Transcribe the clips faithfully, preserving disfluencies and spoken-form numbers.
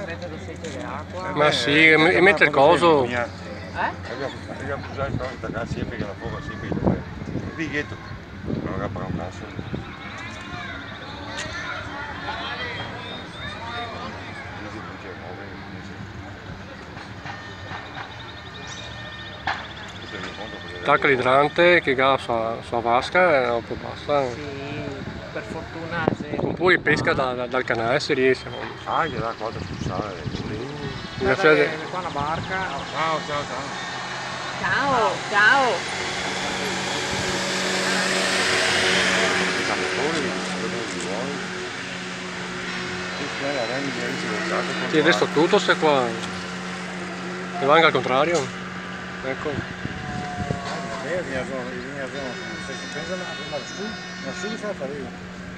mettere il secchio di acqua. Ma sì, e mette il coso. Eh? Abbiamo usato questa sempre che la fuoco sempre il righetto. Non era per un caso. Tacca l'idrante che va sulla, sulla vasca e dopo basta. Sì, per fortuna se... Oppure pesca da, da, dal canale se riesce. Ah, che la cosa scusare. Guarda che qua una barca. Ciao, ciao, ciao. Ciao, ciao. Sì, adesso tutto se qua. E va anche al contrario. Ecco. Vinha zona, vinha zona, se pensa na sul, na sul já tá ali.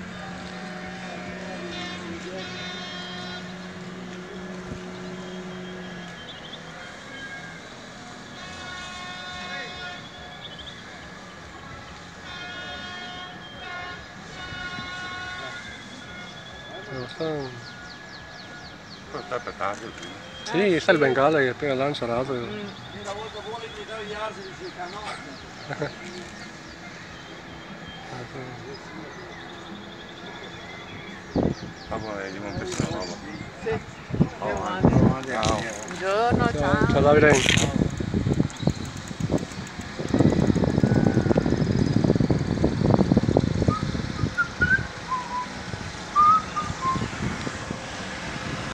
Sta apertato qui. Sì, sta il bengala che appena lancia raso. Una volta vuole intagliarsi di canotte. Allora, gli un pezzo di roba. Sì. Ciao. Buongiorno, ciao. Ciao Davide.